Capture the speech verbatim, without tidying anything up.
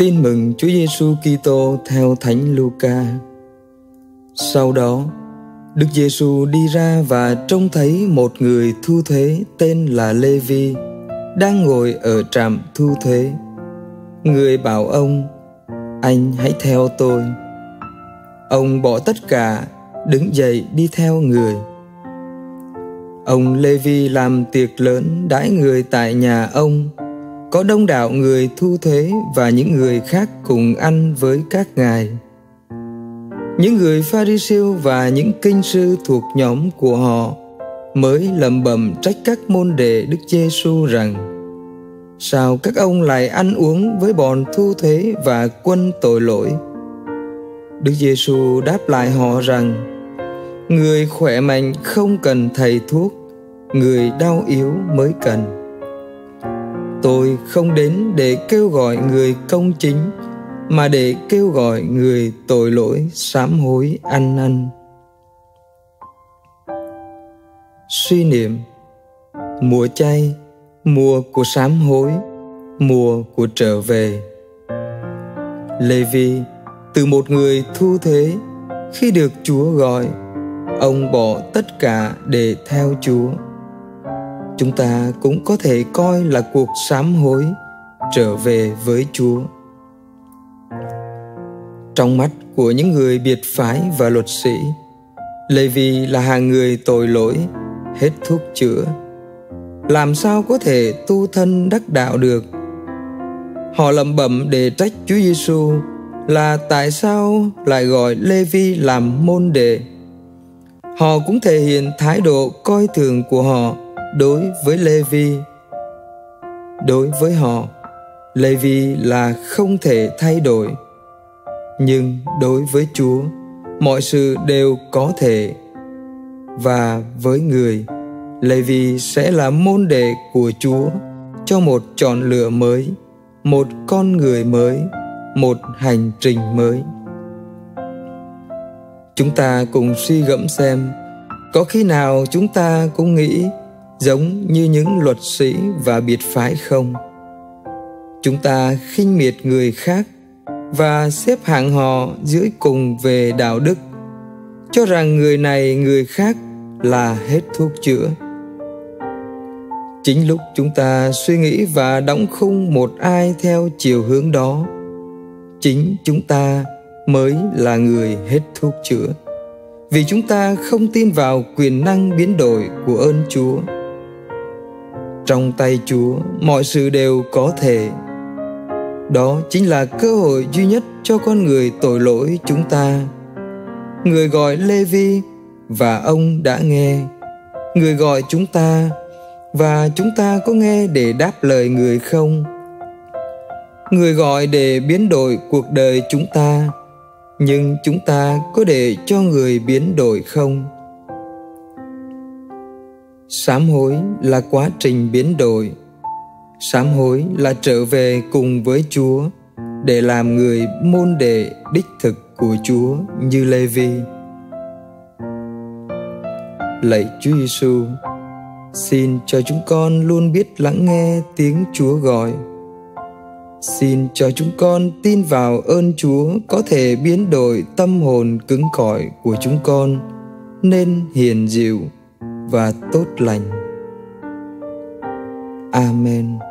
Tin mừng Chúa Giêsu Kitô theo Thánh Luca. Sau đó, Đức Giêsu đi ra và trông thấy một người thu thuế tên là Lê-vi đang ngồi ở trạm thu thuế. Người bảo ông: "Anh hãy theo tôi." Ông bỏ tất cả, đứng dậy đi theo người. Ông Lê-vi làm tiệc lớn đãi người tại nhà ông. Có đông đảo người thu thuế và những người khác cùng ăn với các ngài. Những người Pha-ri-siêu và những kinh sư thuộc nhóm của họ mới lẩm bẩm trách các môn đệ Đức Giêsu rằng: "Sao các ông lại ăn uống với bọn thu thuế và quân tội lỗi?" Đức Giêsu đáp lại họ rằng: "Người khỏe mạnh không cần thầy thuốc, người đau yếu mới cần. Tôi không đến để kêu gọi người công chính, mà để kêu gọi người tội lỗi sám hối ăn năn." Suy niệm: mùa chay, mùa của sám hối, mùa của trở về. Lê-vi, từ một người thu thuế, khi được Chúa gọi, ông bỏ tất cả để theo Chúa. Chúng ta cũng có thể coi là cuộc sám hối, trở về với Chúa. Trong mắt của những người biệt phái và luật sĩ, Lê-vi là hàng người tội lỗi, hết thuốc chữa. Làm sao có thể tu thân đắc đạo được? Họ lẩm bẩm để trách Chúa Giêsu là tại sao lại gọi Lê-vi làm môn đệ. Họ cũng thể hiện thái độ coi thường của họ đối với Lê-vi. Đối với họ, Lê-vi là không thể thay đổi. Nhưng đối với Chúa, mọi sự đều có thể. Và với người, Lê-vi sẽ là môn đệ của Chúa cho một chọn lựa mới, một con người mới, một hành trình mới. Chúng ta cùng suy gẫm xem, có khi nào chúng ta cũng nghĩ giống như những luật sĩ và biệt phái không? Chúng ta khinh miệt người khác và xếp hạng họ dưới cùng về đạo đức, cho rằng người này người khác là hết thuốc chữa. Chính lúc chúng ta suy nghĩ và đóng khung một ai theo chiều hướng đó, chính chúng ta mới là người hết thuốc chữa, vì chúng ta không tin vào quyền năng biến đổi của ơn Chúa. Trong tay Chúa, mọi sự đều có thể. Đó chính là cơ hội duy nhất cho con người tội lỗi chúng ta. Người gọi Lê-vi và ông đã nghe. Người gọi chúng ta và chúng ta có nghe để đáp lời người không? Người gọi để biến đổi cuộc đời chúng ta, nhưng chúng ta có để cho người biến đổi không? Sám hối là quá trình biến đổi. Sám hối là trở về cùng với Chúa để làm người môn đệ đích thực của Chúa như Lê-vi. Lạy Chúa Giêsu, xin cho chúng con luôn biết lắng nghe tiếng Chúa gọi. Xin cho chúng con tin vào ơn Chúa có thể biến đổi tâm hồn cứng cỏi của chúng con nên hiền dịu và tốt lành. Amen.